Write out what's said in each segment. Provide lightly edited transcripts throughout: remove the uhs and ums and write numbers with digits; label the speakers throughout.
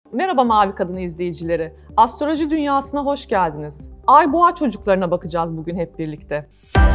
Speaker 1: Merhaba Mavi Kadın izleyicileri. Astroloji dünyasına hoş geldiniz. Ay Boğa çocuklarına bakacağız bugün hep birlikte.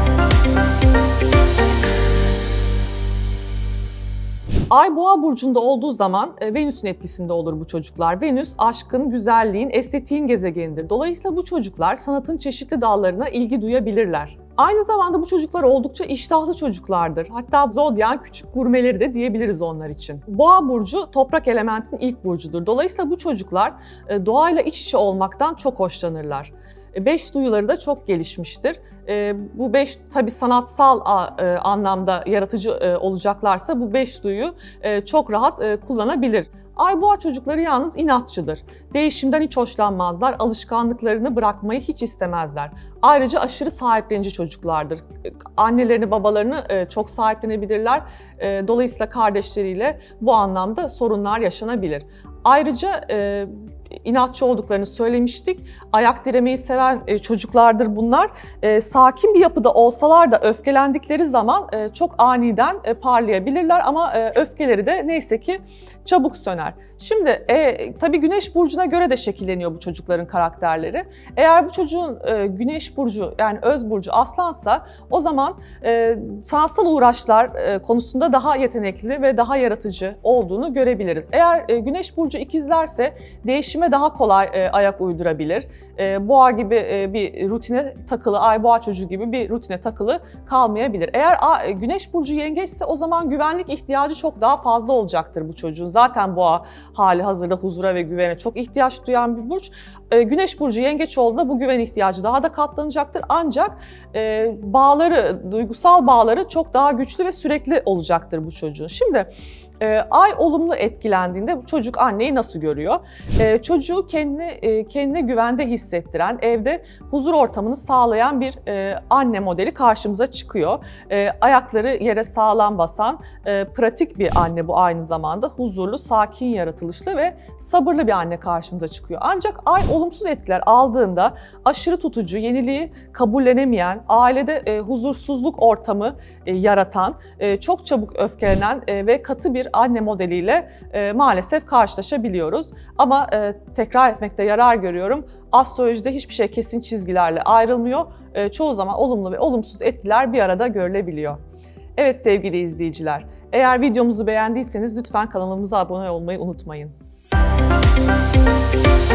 Speaker 1: Ay Boğa burcunda olduğu zaman Venüs'ün etkisinde olur bu çocuklar. Venüs aşkın, güzelliğin, estetiğin gezegenidir. Dolayısıyla bu çocuklar sanatın çeşitli dallarına ilgi duyabilirler. Aynı zamanda bu çocuklar oldukça iştahlı çocuklardır. Hatta zodyan küçük gurmeleri de diyebiliriz onlar için. Boğa burcu toprak elementinin ilk burcudur. Dolayısıyla bu çocuklar doğayla iç içe olmaktan çok hoşlanırlar. Beş duyuları da çok gelişmiştir. Bu beş tabii sanatsal anlamda yaratıcı olacaklarsa bu beş duyu çok rahat kullanabilir. Ay Boğa çocukları yalnız inatçıdır. Değişimden hiç hoşlanmazlar, alışkanlıklarını bırakmayı hiç istemezler. Ayrıca aşırı sahiplenici çocuklardır. Annelerini, babalarını çok sahiplenebilirler. Dolayısıyla kardeşleriyle bu anlamda sorunlar yaşanabilir. Ayrıca inatçı olduklarını söylemiştik. Ayak diremeyi seven çocuklardır bunlar. Sakin bir yapıda olsalar da öfkelendikleri zaman çok aniden parlayabilirler ama öfkeleri de neyse ki çabuk söner. Şimdi tabii Güneş burcuna göre de şekilleniyor bu çocukların karakterleri. Eğer bu çocuğun Güneş burcu yani öz burcu Aslansa o zaman sanatsal uğraşlar konusunda daha yetenekli ve daha yaratıcı olduğunu görebiliriz. Eğer Güneş burcu İkizlerse değişime daha kolay ayak uydurabilir. Boğa gibi bir rutine takılı, Ay Boğa çocuğu gibi bir rutine takılı kalmayabilir. Eğer Güneş burcu Yengeçse o zaman güvenlik ihtiyacı çok daha fazla olacaktır bu çocuğun. Zaten Boğa hali hazırda huzura ve güvene çok ihtiyaç duyan bir burç. Güneş burcu Yengeç olduğunda bu güven ihtiyacı daha da katlanacaktır. Ancak duygusal bağları çok daha güçlü ve sürekli olacaktır bu çocuğun. Şimdi Ay olumlu etkilendiğinde bu çocuk anneyi nasıl görüyor? Çocuğu kendine güvende hissettiren, evde huzur ortamını sağlayan bir anne modeli karşımıza çıkıyor. Ayakları yere sağlam basan, pratik bir anne bu aynı zamanda. Huzurlu, sakin yaratılışlı ve sabırlı bir anne karşımıza çıkıyor. Ancak Ay olumsuz etkiler aldığında aşırı tutucu, yeniliği kabullenemeyen, ailede huzursuzluk ortamı yaratan, çok çabuk öfkelenen ve katı bir anne modeliyle maalesef karşılaşabiliyoruz. Ama tekrar etmekte yarar görüyorum. Astrolojide hiçbir şey kesin çizgilerle ayrılmıyor. Çoğu zaman olumlu ve olumsuz etkiler bir arada görülebiliyor. Evet sevgili izleyiciler, eğer videomuzu beğendiyseniz lütfen kanalımıza abone olmayı unutmayın.